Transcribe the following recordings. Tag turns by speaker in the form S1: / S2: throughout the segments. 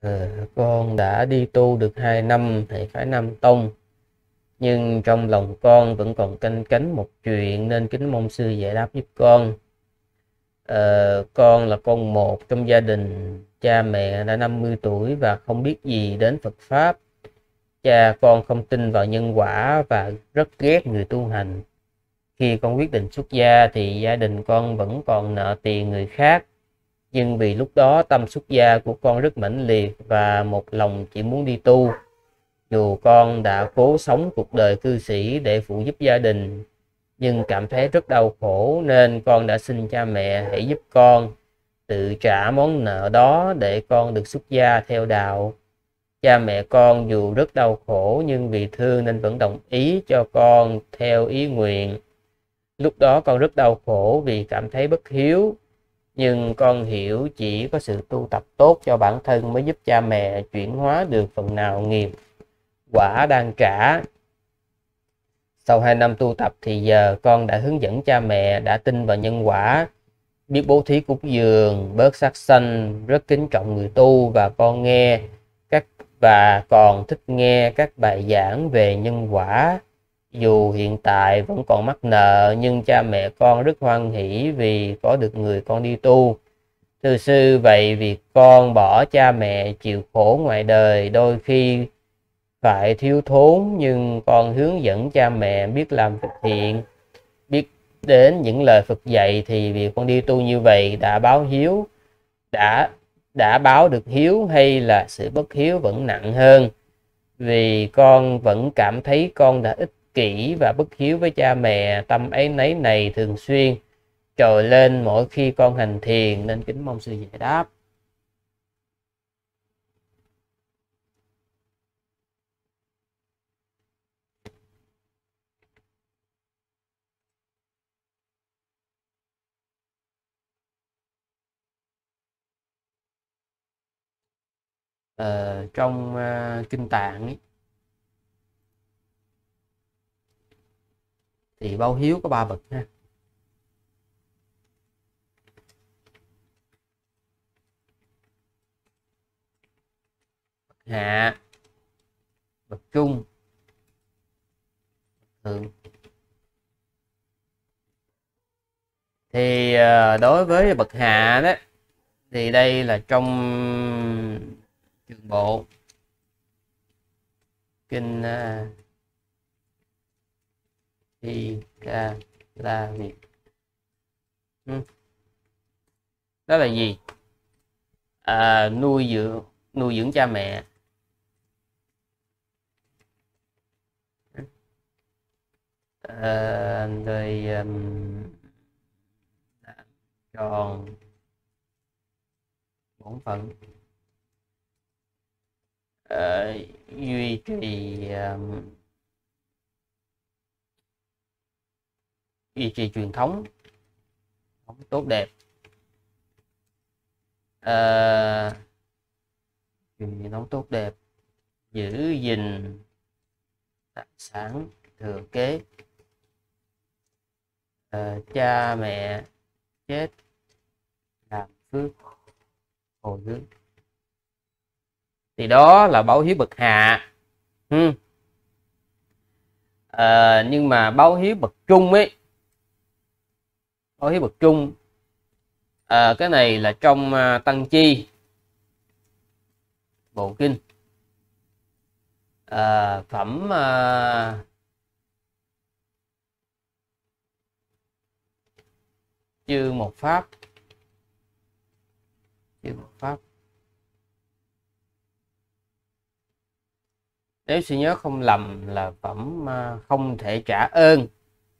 S1: Con đã đi tu được 2 năm thầy phái Nam Tông, nhưng trong lòng con vẫn còn canh cánh một chuyện nên kính mong sư giải đáp giúp con. Con là con một trong gia đình, cha mẹ đã 50 tuổi và không biết gì đến Phật Pháp. Cha con không tin vào nhân quả và rất ghét người tu hành. Khi con quyết định xuất gia thì gia đình con vẫn còn nợ tiền người khác. Nhưng vì lúc đó tâm xuất gia của con rất mãnh liệt và một lòng chỉ muốn đi tu. Dù con đã cố sống cuộc đời cư sĩ để phụ giúp gia đình, nhưng cảm thấy rất đau khổ nên con đã xin cha mẹ hãy giúp con tự trả món nợ đó để con được xuất gia theo đạo. Cha mẹ con dù rất đau khổ nhưng vì thương nên vẫn đồng ý cho con theo ý nguyện. Lúc đó con rất đau khổ vì cảm thấy bất hiếu, nhưng con hiểu chỉ có sự tu tập tốt cho bản thân mới giúp cha mẹ chuyển hóa được phần nào nghiệp quả đang trả. Sau 2 năm tu tập thì giờ con đã hướng dẫn cha mẹ đã tin vào nhân quả, biết bố thí cúng dường, bớt sát sanh, rất kính trọng người tu và còn thích nghe các bài giảng về nhân quả. Dù hiện tại vẫn còn mắc nợ nhưng cha mẹ con rất hoan hỷ vì có được người con đi tu. Thưa sư, vậy việc con bỏ cha mẹ chịu khổ ngoài đời đôi khi phải thiếu thốn, nhưng con hướng dẫn cha mẹ biết làm việc thiện, biết đến những lời Phật dạy, thì việc con đi tu như vậy đã báo hiếu, đã báo được hiếu hay là sự bất hiếu vẫn nặng hơn? Vì con vẫn cảm thấy con đã ích kỷ và bất hiếu với cha mẹ. Tâm áy náy này thường xuyên trồi lên mỗi khi con hành thiền nên kính mong sư giải đáp. Trong kinh Tạng ấy, thì báo hiếu có 3 bậc ha. Bậc hạ, bậc trung, bậc thượng. Thì đối với bậc hạ đó thì đây là trong Trường Bộ kinh Thi Ca La Việt. Đó là gì? Nuôi dưỡng cha mẹ, rồi tròn bổn phận, duy trì truyền thống tốt đẹp, truyền thống tốt đẹp, giữ gìn tài sản thừa kế, cha mẹ chết làm phước hồi hướng. Thì đó là báo hiếu bậc hạ. Nhưng mà báo hiếu bậc trung ấy, báo hiếu bậc trung, cái này là trong Tăng Chi Bộ Kinh, phẩm chương một pháp. Nếu suy nhớ không lầm là phẩm không thể trả ơn.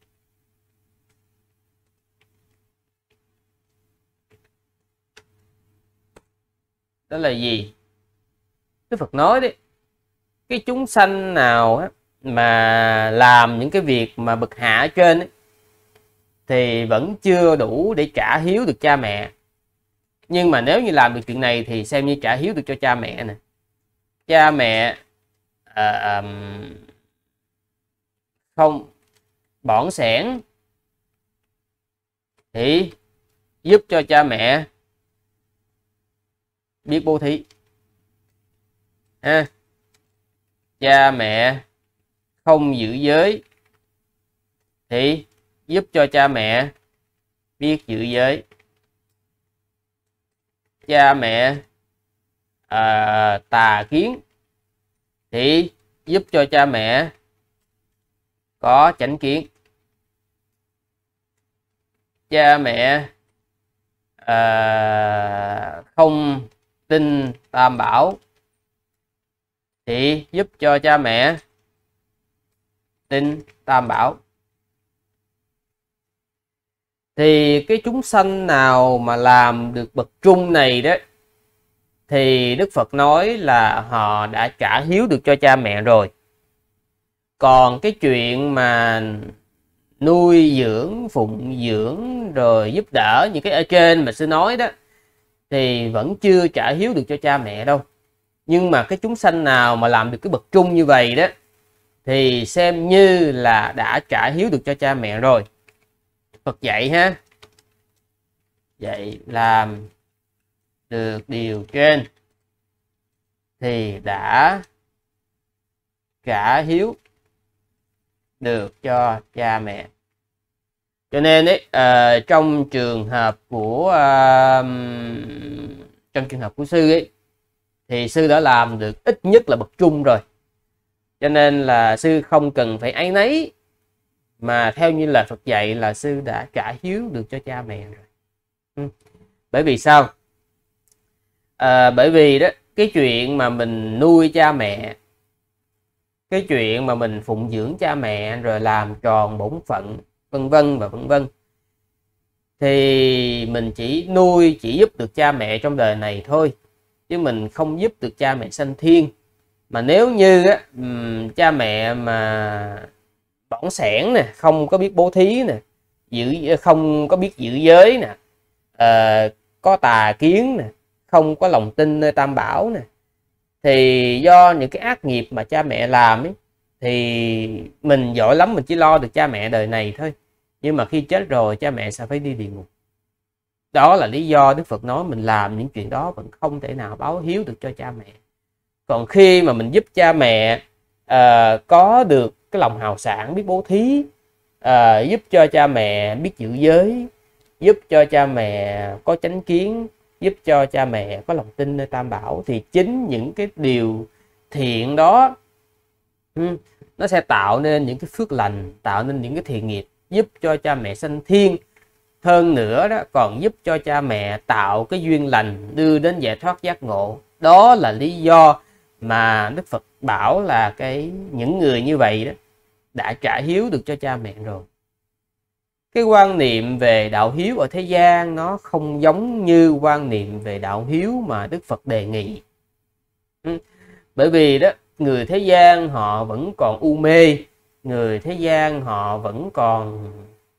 S1: Đó là gì? Đức Phật nói đấy, cái chúng sanh nào á, mà làm những cái việc mà bậc hạ ở trên ấy, thì vẫn chưa đủ để trả hiếu được cha mẹ. Nhưng mà nếu như làm được chuyện này thì xem như trả hiếu được cho cha mẹ nè. Cha mẹ không bỏng sẻn thì giúp cho cha mẹ biết bố thí. ha. Cha mẹ không giữ giới thì giúp cho cha mẹ biết giữ giới. Cha mẹ tà kiến thì giúp cho cha mẹ có chánh kiến. Cha mẹ không tin tam bảo thì giúp cho cha mẹ tin tam bảo. Thì cái chúng sanh nào mà làm được bậc trung này đó thì Đức Phật nói là họ đã trả hiếu được cho cha mẹ rồi. Còn cái chuyện mà nuôi dưỡng, phụng dưỡng rồi giúp đỡ những cái ở trên mà sư nói đó thì vẫn chưa trả hiếu được cho cha mẹ đâu. Nhưng mà cái chúng sanh nào mà làm được cái bậc trung như vậy đó thì xem như là đã trả hiếu được cho cha mẹ rồi. Phật dạy ha, vậy làm được điều trên thì đã trả hiếu được cho cha mẹ. Cho nên ấy, trong trường hợp của sư ấy thì sư đã làm được ít nhất là bậc trung rồi. Cho nên là sư không cần phải áy náy, mà theo như là Phật dạy là sư đã trả hiếu được cho cha mẹ rồi. Bởi vì sao? Bởi vì đó, cái chuyện mà mình nuôi cha mẹ, cái chuyện mà mình phụng dưỡng cha mẹ rồi làm tròn bổn phận vân vân và vân vân, thì mình chỉ nuôi, chỉ giúp được cha mẹ trong đời này thôi, chứ mình không giúp được cha mẹ sanh thiên. Mà nếu như á, cha mẹ mà bỏng sẻn nè, không có biết bố thí nè, không có biết giữ giới nè, có tà kiến nè, không có lòng tin nơi tam bảo nè, thì do những cái ác nghiệp mà cha mẹ làm ấy, thì mình giỏi lắm mình chỉ lo được cha mẹ đời này thôi, nhưng mà khi chết rồi cha mẹ sẽ phải đi địa ngục. Đó là lý do Đức Phật nói mình làm những chuyện đó vẫn không thể nào báo hiếu được cho cha mẹ. Còn khi mà mình giúp cha mẹ có được cái lòng hào sảng, biết bố thí, giúp cho cha mẹ biết giữ giới, giúp cho cha mẹ có chánh kiến, giúp cho cha mẹ có lòng tin nơi tam bảo, thì chính những cái điều thiện đó nó sẽ tạo nên những cái phước lành, tạo nên những cái thiện nghiệp giúp cho cha mẹ sanh thiên. Hơn nữa đó, còn giúp cho cha mẹ tạo cái duyên lành đưa đến giải thoát giác ngộ. Đó là lý do mà Đức Phật bảo là những người như vậy đó đã trả hiếu được cho cha mẹ rồi. Cái quan niệm về đạo hiếu ở thế gian nó không giống như quan niệm về đạo hiếu mà Đức Phật đề nghị. Bởi vì đó, người thế gian họ vẫn còn u mê, người thế gian họ vẫn còn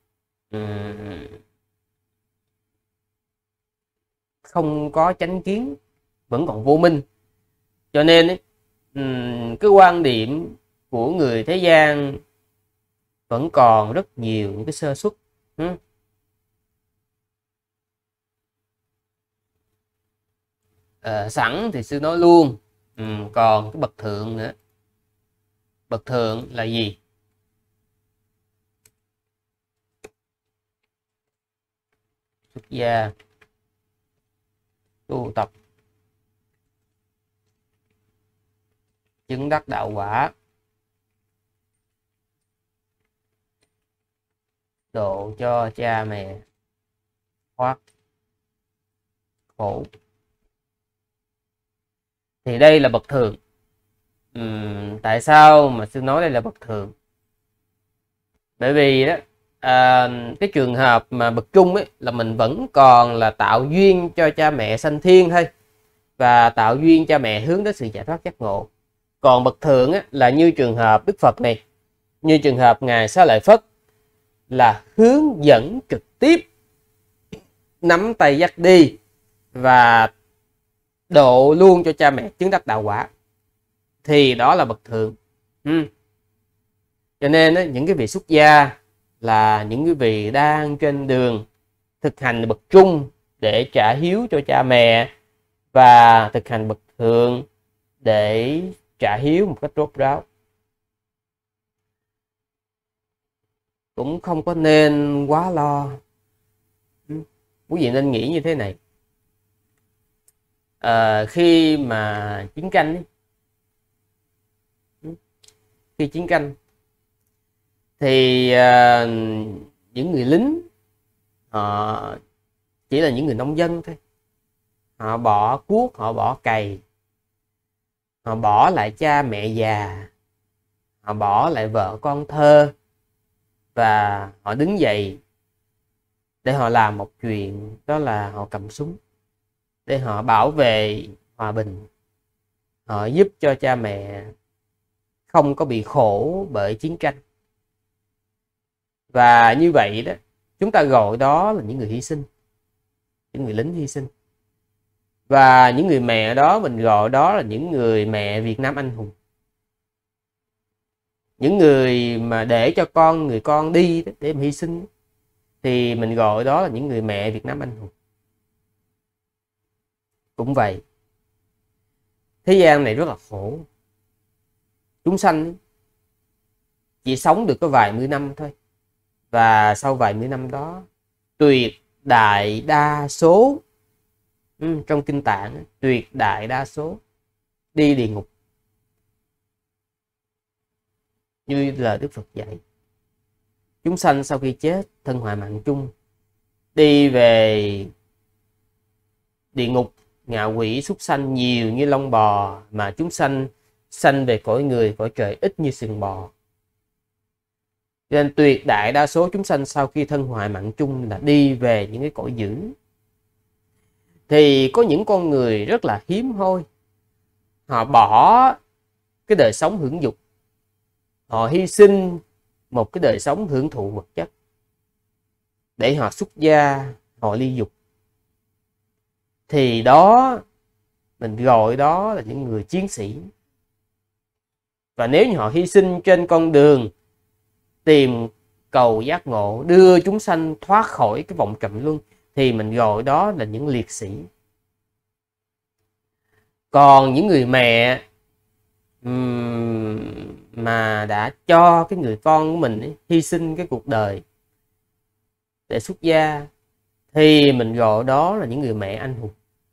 S1: không có chánh kiến, vẫn còn vô minh. Cho nên cái quan điểm của người thế gian vẫn còn rất nhiều những cái sơ suất. Sẵn thì sư nói luôn, còn cái bậc thượng nữa. Bậc thượng là gì? Xuất gia, tu tập, chứng đắc đạo quả, độ cho cha mẹ thoát khổ. Thì đây là bậc thượng. Tại sao mà sư nói đây là bậc thượng? Bởi vì đó, cái trường hợp mà bậc trung ấy là mình vẫn còn là tạo duyên cho cha mẹ sanh thiên thôi, và tạo duyên cha mẹ hướng đến sự giải thoát giác ngộ. Còn bậc thượng ấy, là như trường hợp Đức Phật này, như trường hợp Ngài Xá Lợi Phất, là hướng dẫn trực tiếp, nắm tay dắt đi và độ luôn cho cha mẹ chứng đắc đạo quả, thì đó là bậc thượng. Cho nên những cái vị xuất gia là những cái vị đang trên đường thực hành bậc trung để trả hiếu cho cha mẹ, và thực hành bậc thượng để trả hiếu một cách rốt ráo. Cũng không có nên quá lo. Quý vị nên nghĩ như thế này. Khi mà chiến tranh ấy, khi chiến tranh thì những người lính họ chỉ là những người nông dân thôi. Họ bỏ cuốc, họ bỏ cày, họ bỏ lại cha mẹ già, họ bỏ lại vợ con thơ, và họ đứng dậy để họ làm một chuyện, đó là họ cầm súng để họ bảo vệ hòa bình. Họ giúp cho cha mẹ không có bị khổ bởi chiến tranh. Và như vậy đó, chúng ta gọi đó là những người hy sinh, những người lính hy sinh. Và những người mẹ đó mình gọi đó là những người mẹ Việt Nam anh hùng. Những người mà để cho người con đi để mà hy sinh thì mình gọi đó là những người mẹ Việt Nam anh hùng. Cũng vậy, thế gian này rất là khổ. Chúng sanh chỉ sống được có vài mươi năm thôi. Và sau vài mươi năm đó, tuyệt đại đa số, trong kinh Tạng, tuyệt đại đa số đi địa ngục. Như lời Đức Phật dạy, chúng sanh sau khi chết thân hoại mạng chung, đi về địa ngục, ngạ quỷ súc sanh nhiều như lông bò, mà chúng sanh về cõi người, cõi trời ít như sừng bò. Nên tuyệt đại đa số chúng sanh sau khi thân hoại mạng chung là đi về những cái cõi dữ. Thì có những con người rất là hiếm hoi, họ bỏ cái đời sống hưởng dục, họ hy sinh một cái đời sống hưởng thụ vật chất để họ xuất gia, họ ly dục. Thì đó, mình gọi đó là những người chiến sĩ. Và nếu như họ hy sinh trên con đường tìm cầu giác ngộ, đưa chúng sanh thoát khỏi cái vòng trầm luân, thì mình gọi đó là những liệt sĩ. Còn những người mẹ mà đã cho cái người con của mình ấy, hy sinh cái cuộc đời để xuất gia, thì mình gọi đó là những người mẹ anh hùng.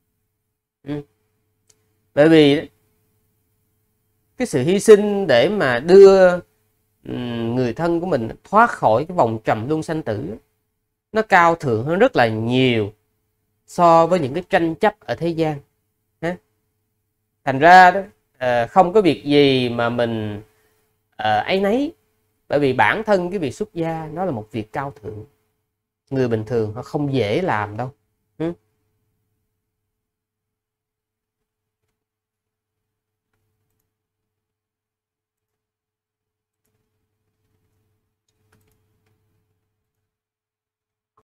S1: Bởi vì cái sự hy sinh để mà đưa người thân của mình thoát khỏi cái vòng trầm luân sanh tử, nó cao thượng hơn rất là nhiều so với những cái tranh chấp ở thế gian. Thành ra đó, không có việc gì mà mình áy náy, bởi vì bản thân cái việc xuất gia nó là một việc cao thượng, người bình thường họ không dễ làm đâu.